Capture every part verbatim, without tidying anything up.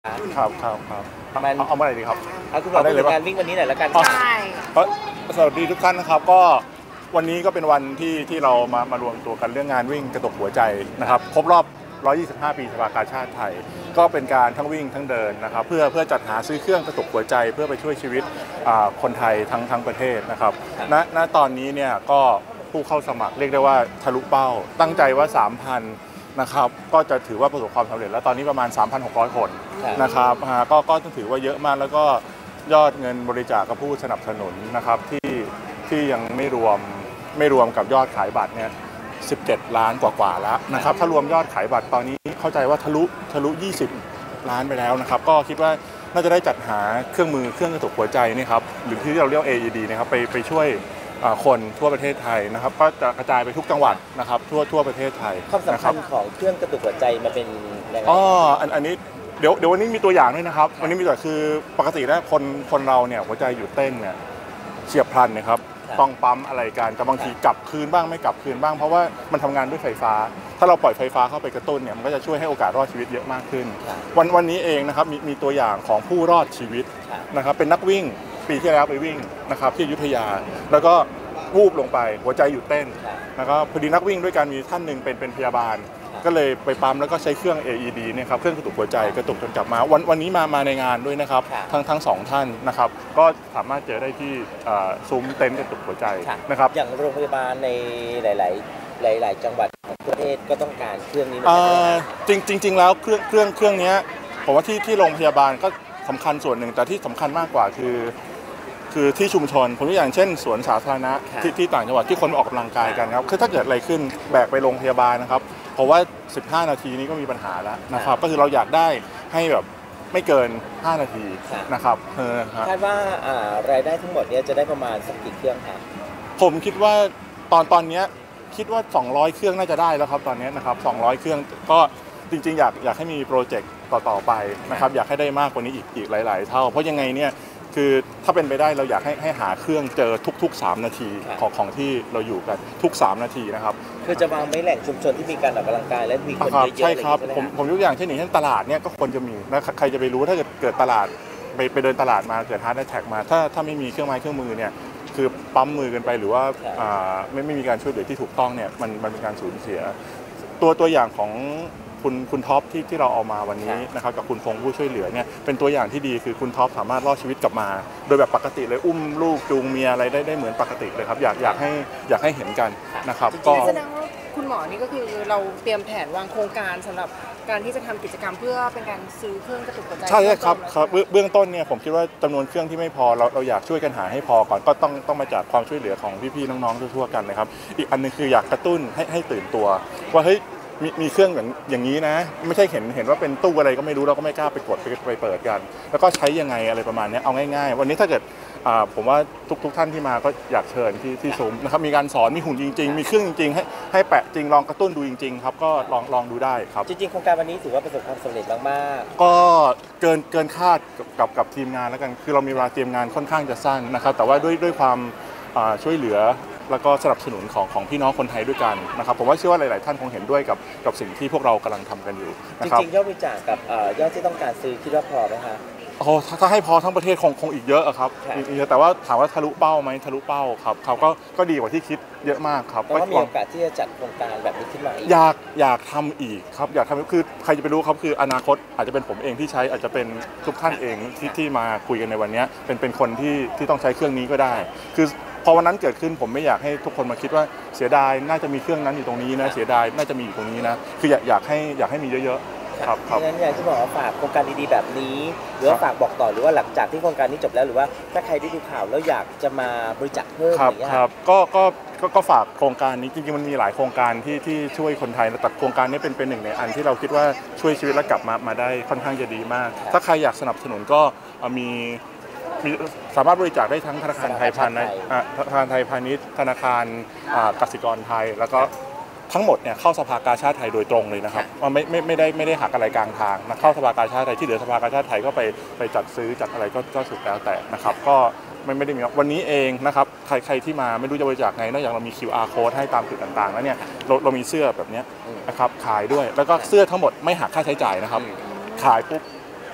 ครับครับครับมันเอาเอาเมื่อไหร่ดีครับเอาคุณบอกถึงงานวิ่งวันนี้หน่อยละกันใช่สวัสดีทุกท่านนะครับก็วันนี้ก็เป็นวันที่ที่เรามามารวมตัวกันเรื่องงานวิ่งกระตุกหัวใจนะครับครบรอบ หนึ่งร้อยยี่สิบห้า ปีสภากาชาติไทยก็เป็นการทั้งวิ่งทั้งเดินนะครับเพื่อเพื่อจัดหาซื้อเครื่องกระตุกหัวใจเพื่อไปช่วยชีวิตคนไทยทั้งทั้งประเทศนะครับณณตอนนี้เนี่ยก็ผู้เข้าสมัครเรียกได้ว่าทะลุเป้าตั้งใจว่า สามพัน นะครับก็จะถือว่าประสบความสำเร็จแล้วตอนนี้ประมาณ สามพันหกร้อย คนนะครับก็ก็ต้องถือว่าเยอะมากแล้วก็ยอดเงินบริจาคกับผู้สนับสนุนนะครับที่ที่ยังไม่รวมไม่รวมกับยอดขายบัตรเนี่ยสิบเจ็ดล้านกว่าๆแล้วนะครับถ้ารวมยอดขายบัตรตอนนี้เข้าใจว่าทะลุทะลุยี่สิบล้านไปแล้วนะครับก็คิดว่าน่าจะได้จัดหาเครื่องมือเครื่องกระตุกหัวใจนี่ครับหรือที่เราเรียก เอ อี ดี นะครับไปไปช่วยคนทั่วประเทศไทยนะครับก็จะกระจายไปทุกจังหวัดนะครับทั่วทั่วประเทศไทยความสำคัญของเครื่องกระตุกหัวใจมาเป็นยังไงอ๋ออันอันนี้เดี๋ยวเดี๋ยววันนี้มีตัวอย่างด้วยนะครับวันนี้มีตัวคือปกติแล้วคนคนเราเนี่ยหัวใจหยุดเต้นเนี่ยเฉียบพลันนะครับต้องปั๊มอะไรกันแต่บางทีกลับคืนบ้างไม่กลับคืนบ้างเพราะว่ามันทำงานด้วยไฟฟ้าถ้าเราปล่อยไฟฟ้าเข้าไปกระตุ้นเนี่ยมันก็จะช่วยให้โอกาสรอดชีวิตเยอะมากขึ้นวันวันนี้เองนะครับมีมีตัวอย่างของผู้รอดชีวิตนะครับเป็นนักวิ่งปีที่แล้วไปวิ่งนะครับที่อยุธยาแล้วก็วูบลงไปหัวใจหยุดเต้นแล้วก็พอดีนักวิ่งด้วยกันมีท่านหนึ่งเป็นเป็นพยาบาลก็เลยไปปั๊มแล้วก็ใช้เครื่อง เอ อี ดี เนี่ยครับเครื่องกระตุกหัวใจกระตุกจนกลับมาวันวันนี้มามาในงานด้วยนะครับทั้งทั้งสองท่านนะครับก็สามารถเจอได้ที่ซุ้มเต็นท์กระตุกหัวใจนะครับอย่างโรงพยาบาลในหลายๆหลายๆจังหวัดของประเทศก็ต้องการเครื่องนี้จริงจริงๆแล้วเครื่องเครื่องเครื่องนี้ผมว่าที่ที่โรงพยาบาลก็สำคัญส่วนหนึ่งแต่ที่สำคัญมากกว่าคือคือที่ชุมชนผมตัวอย่างเช่นสวนสาธารณะที่ที่ต่างจังหวัดที่คนออกกำลังกายกันครับคือถ้าเกิดอะไรขึ้นแบกไปโรงพยาบาลนะครับเพราะว่าสิบห้านาทีนี้ก็มีปัญหาแล้วนะครับก็คือเราอยากได้ให้แบบไม่เกินห้านาทีนะครับคาดว่ารายได้ทั้งหมดนี้จะได้ประมาณสักกี่เครื่องครับผมคิดว่าตอนตอนนี้คิดว่าสองร้อยเครื่องน่าจะได้แล้วครับตอนนี้นะครับสองร้อยเครื่องก็จริงๆอยากอยากให้มีโปรเจกต์ต่อๆไปนะครับอยากให้ได้มากกว่านี้อีกอีกหลายๆเท่าเพราะยังไงเนี่ยคือถ้าเป็นไปได้เราอยากให้ให้หาเครื่องเจอทุกๆสามนาทีของของที่เราอยู่กันทุกสามนาทีนะครับคือจะวางไว้แหล่งชุมชนที่มีการออกกำลังกายและมีคนเยอะๆใช่ครับผมผมยกอย่างเช่นอย่างเช่นตลาดเนี่ยก็ควรจะมีนะใครจะไปรู้ถ้าเกิดเกิดตลาดไปไปเดินตลาดมาเกิดฮาร์ดแท็กมาถ้าถ้าไม่มีเครื่องไม้เครื่องมือเนี่ยคือปั๊มมือกันไปหรือว่าไม่ไม่มีการช่วยเหลือที่ถูกต้องเนี่ยมันมันเป็นการสูญเสียตัวตัวอย่างของคุณคุณท็อปที่ที่เราเอามาวันนี้นะครับกับคุณพงษ์ผู้ช่วยเหลือเนี่ยเป็นตัวอย่างที่ดีคือคุณท็อปสามารถรอดชีวิตกลับมาโดยแบบปกติเลยอุ้มลูกจูงเมียอะไรได้ได้เหมือนปกติเลยครับอยากอยากให้อยากให้เห็นกันนะครับก็แสดงว่าคุณหมอนี่ก็คือเราเตรียมแผนวางโครงการสำหรับการที่จะทำกิจกรรมเพื่อเป็นการซื้อเครื่องกระตุกหัวใจใช่ครับครับเบื้องต้นเนี่ยผมคิดว่าจำนวนเครื่องที่ไม่พอเราเราอยากช่วยกันหาให้พอก่อนก็ต้องต้องมาจากความช่วยเหลือของพี่ๆน้องๆทั่วๆกันนะครับอีกอันนึงคืออยากกระตุ้นให้ให้ตื่นตัวว่าเฮ้ยมีมีเครื่องอย่างอย่างนี้นะไม่ใช่เห็นเห็นว่าเป็นตู้อะไรก็ไม่รู้เราก็ไม่กล้าไปกดไปไปเปิดกันแล้วก็ใช้ยังไงอะไรประมาณนี้เอาง่ายๆวันนี้ถ้าเกิดผมว่าทุกทุกท่านที่มาก็อยากเชิญที่ที่ซุ้มนะครับมีการสอนมีหุ่นจริงๆมีเครื่องจริงๆให้ให้แปะจริงลองกระตุ้นดูจริงๆครับก็ลองลองดูได้ครับจริงๆโครงการวันนี้ถือว่าประสบความสำเร็จมากๆก็เกินเกินคาดกับกับทีมงานแล้วกันคือเรามีเวลาเตรียมงานค่อนข้างจะสั้นนะครับแต่ว่าด้วยด้วยความช่วยเหลือแล้วก็สนับสนุนของของพี่น้องคนไทยด้วยกันนะครับผมว่าเชื่อว่าหลายๆท่านคงเห็นด้วยกับกับสิ่งที่พวกเรากำลังทำกันอยู่นะครับจริงๆยอดบริจาคกับยอดที่ต้องการซื้อคิดว่าพอไหมคะโอ้ถ้าให้พอทั้งประเทศคงคงอีกเยอะครับอีกเยอะแต่ว่าถามว่าทะลุเป้าไหมทะลุเป้าครับเขาก็ก็ดีกว่าที่คิดเยอะมากครับก็มีโอกาสที่จะจัดโครงการแบบนี้ขึ้นมาอยากอยากทำอีกครับอยากทำคือใครจะไปรู้ครับคืออนาคตอาจจะเป็นผมเองที่ใช้อาจจะเป็นทุกท่านเองที่ที่มาคุยกันในวันนี้เป็นเป็นคนที่ที่ต้องใช้เครื่องนี้ก็ได้คือพอวันนั้นเกิดขึ้นผมไม่อยากให้ทุกคนมาคิดว่าเสียดายน่าจะมีเครื่องนั้นอยู่ตรงนี้นะเสียดายน่าจะมีอยู่ตรงนี้นะคืออยากอยากให้อยากให้มีเยอะๆครับครับงั้นอยากที่บอกว่าฝากโครงการดีๆแบบนี้หรือว่าฝากบอกต่อหรือว่าหลังจากที่โครงการนี้จบแล้วหรือว่าถ้าใครได้ดูข่าวแล้วอยากจะมาบริจาคเพิ่มอย่างเงี้ยครับก็ก็ก็ฝากโครงการนี้จริงๆมันมีหลายโครงการที่ที่ช่วยคนไทยแต่โครงการนี้เป็นเป็นหนึ่งในอันที่เราคิดว่าช่วยชีวิตและกลับมามาได้ค่อนข้างจะดีมากถ้าใครอยากสนับสนุนก็มีสามารถบริจาคได้ทั้งธนาคารไทยพาณิชย์ธนาคารไทยพาณิชย์ธนาคารกสิกรไทยแล้วก็ทั้งหมดเนี่ยเข้าสภากาชาดไทยโดยตรงเลยนะครับมันไม่ไม่ไม่ได้ไม่ได้หักอะไรกลางทางนะเข้าสภากาชาดไทยที่เหลือสภากาชาดไทยก็ไปไปจัดซื้อจัดอะไรก็ก็สุดแล้วแต่นะครับก็ไม่ไม่ได้มีวันนี้เองนะครับใครใครที่มาไม่รู้จะบริจาคไงนอกจากเรามี คิว อาร์ code ให้ตามจุดต่างๆแล้วเนี่ยเราเรามีเสื้อแบบนี้นะครับขายด้วยแล้วก็เสื้อทั้งหมดไม่หักค่าใช้จ่ายนะครับขายปุ๊บ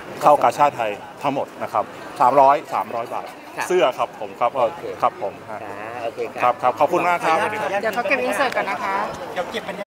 เข้ากาชาดไทยทั้งหมดนะครับสามร้อย สามร้อยบาทค่ะเสื้อครับผมครับโอเคครับผมฮะอ่าโอเคครับครับขอบคุณมากครับเดี๋ยวเขาเก็บอินเสิร์ตก่อนนะคะเดี๋ยวเก็บเป็น